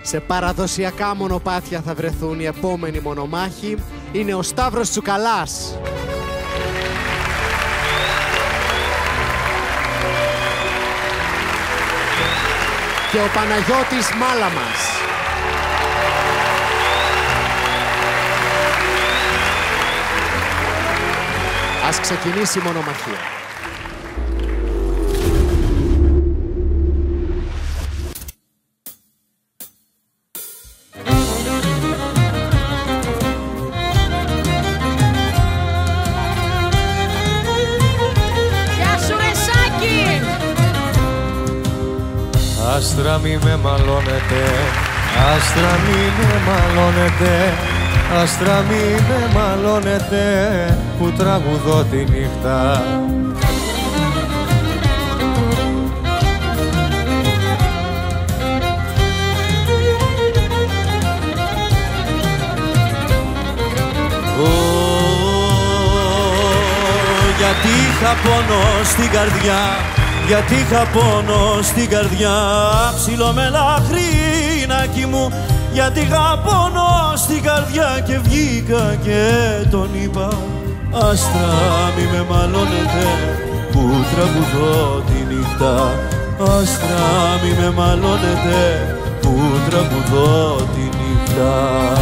Σε παραδοσιακά μονοπάτια θα βρεθούν οι επόμενοι μονομάχοι. Είναι ο Σταύρος Τσουκαλάς και ο Παναγιώτης Μάλαμας. Ας ξεκινήσει η μονομαχία. Άστρα μη με μαλώνετε, άστρα μη με μαλώνετε, άστρα μη με μαλώνετε που τραγουδώ τη νύχτα. Γιατί είχα πόνο στην καρδιά, γιατί είχα πόνο στην καρδιά, ψηλό μελαχρίνακι μου. Γιατί είχα πόνο στην καρδιά και βγήκα και τον είπα, άστρα μη με μαλώνετε που τραγουδώ τη νύχτα. Άστρα μη με μαλώνετε που τραγουδώ τη νύχτα.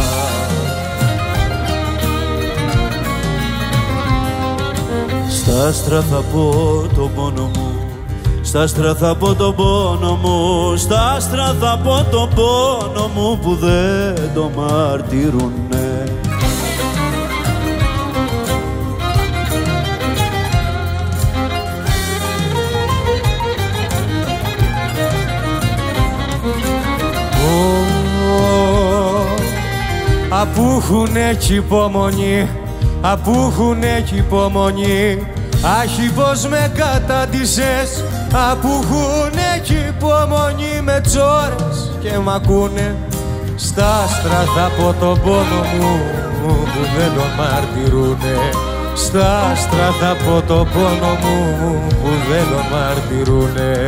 Στα άστρα θα πω το πόνο μου, στα άστρα θα πω το πόνο μου, στα άστρα θα πω το πόνο μου που δεν το μαρτυρούνε. Απού έχουν έτσι υπομονή, απού έχουν έτσι υπομονή, άχι πως με κατάντησες. Απού έχουν έτσι υπομονή με τσόρες και μ' ακούνε. Στα άστρα θα πω τον πόνο μου που δεν το μαρτυρούνε. Στα άστρα θα πω τον πόνο μου που δεν το μαρτυρούνε.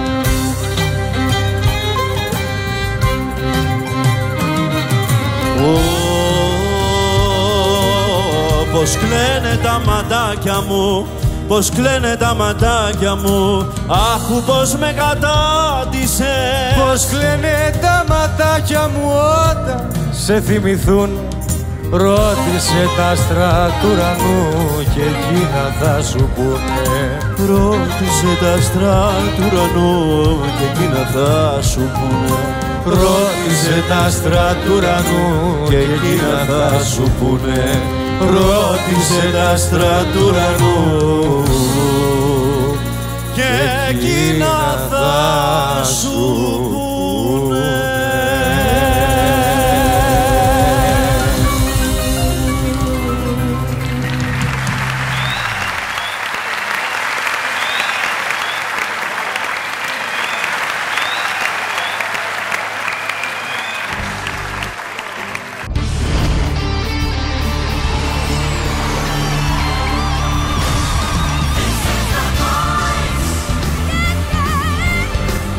Πως κλαίνε τα ματάκια μου, πως κλαίνε τα ματάκια μου, άχου πως με κατάντησε. Πως κλαίνε τα ματάκια μου όταν σε θυμηθούν. Ρώτησε τα άστρα του ουρανού και εκείνα θα σου πούνε. Ρώτησε τα άστρα του ουρανού και εκείνα θα σου πούνε. Ρώτησε τα άστρα του ουρανού και εκείνα θα σου πούνε. Ρώτησε τα άστρα του ουρανού